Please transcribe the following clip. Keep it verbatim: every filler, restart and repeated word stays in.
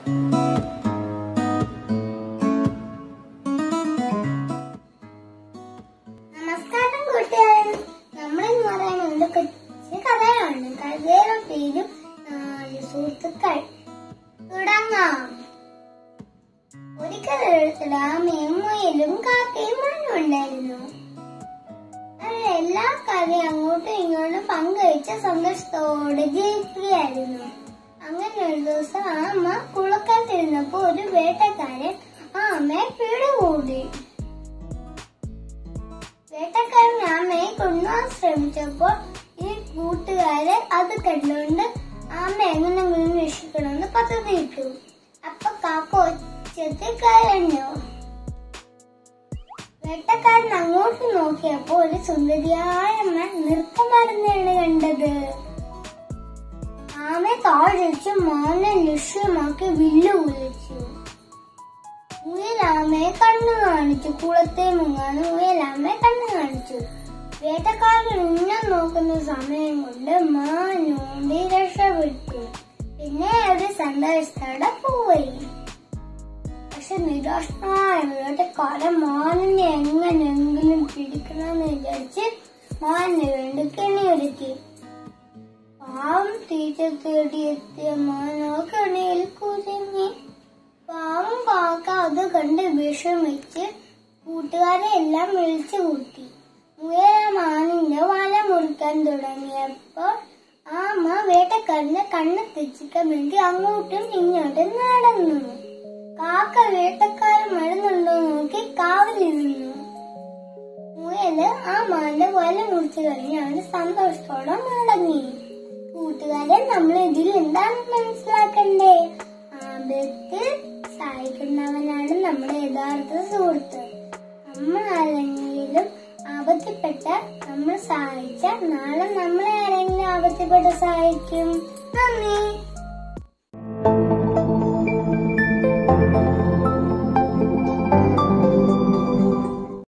നമസ്കാരം കൂട്ടുകാരെ, നമ്മളെന്ന് പറയുന്നത് കൊച്ചു കഥയാണ്. കഥയുടെ പേരും നാല് സുഹൃത്തുക്കൾ. തുടങ്ങാം. ഒരിക്കൽ ആമയും മുയലും കാക്കയും മണ്ണും ഉണ്ടായിരുന്നു. എല്ലാ കഥയും അങ്ങോട്ടും ഇങ്ങോട്ടും പങ്കുവെച്ച് സന്തോഷത്തോടെ ജീവിക്കുകയായിരുന്നു. അങ്ങനെ ഒരു ദിവസം ആമ കുളക്കത്തിരുന്നപ്പോ ഒരു വേട്ടക്കാരൻ ആമയെ പിടികൂടി. വേട്ടക്കാരൻ ആമയെ കൊണ്ടുപോകാൻ ശ്രമിച്ചപ്പോൾ ഈ കൂട്ടുകാരെ അത് കണ്ടുകൊണ്ട് ആമ എങ്ങനെങ്കിലും രക്ഷിക്കണമെന്ന് പദ്ധതിയിട്ടു. അപ്പൊ കാക്ക ഒച്ചത്തിൽ കരഞ്ഞു. വേട്ടക്കാരൻ അങ്ങോട്ട് നോക്കിയപ്പോ ഒരു സുന്ദരിയായ അമ്മ നൃത്തമാടുന്നതാണ് കണ്ടത്. ആമയെ താഴെച്ച് മാനെ ലക്ഷ്യമാക്കി വില്ലു കുലിച്ചു. മുയലാമയെ കണ്ണു കാണിച്ചു. കുളത്തെ മുങ്ങാണ് മുയലാമയെ കണ്ണു കാണിച്ചു. വേട്ടക്കാരൻ ഉന്നം നോക്കുന്ന സമയം കൊണ്ട് മാനോണ്ടി രക്ഷപ്പെട്ടു. പിന്നെ ഒരു സന്തോഷത്തോടെ പോയി. പക്ഷെ നിരാശനായ വേട്ടക്കാരൻ മാനിനെ എങ്ങനെയെങ്കിലും പിടിക്കണമെന്ന് വിചാരിച്ച് മാനിന് വേണ്ടി കെണിയൊരുക്കി. പാവം തീറ്റ തേടിയെത്തിയ മാനോ കെണിയിൽ കുരുങ്ങി. പാവം കാക്ക അത് കണ്ട് വിഷമിച്ച് കൂട്ടുകാരെ എല്ലാം വിളിച്ചു കൂട്ടി. മുയൽ മാനിന്റെ വല മുറിക്കാൻ തുടങ്ങിയപ്പോൾ ആമ വേട്ടക്കാരന്റെ കണ്ണ് തെച്ചിക്കാൻ വേണ്ടി അങ്ങോട്ടും ഇങ്ങോട്ടും നടന്നു. കാക്ക വേട്ടക്കാരൻ വരുന്നുണ്ടോ നോക്കി കാവലിരുന്നു. മുയല് ആ മാന്റെ വല മുറിച്ചു കഴിഞ്ഞ് അവന് സന്തോഷത്തോടെ മടങ്ങി. കൂട്ടുകാരെ, നമ്മൾ ഇതിൽ എന്താണ് മനസ്സിലാക്കണ്ടേ? ആപത്തിൽ സഹായിക്കുന്നവനാണ് നമ്മുടെ യഥാർത്ഥ സുഹൃത്ത്. നമ്മൾ ആരെങ്കിലും ആപത്തിപ്പെട്ട നമ്മൾ സഹായിച്ച നാളെ നമ്മളെ ആരെങ്കിലും ആപത്തിപ്പെട്ട് സഹായിക്കും. നന്ദി.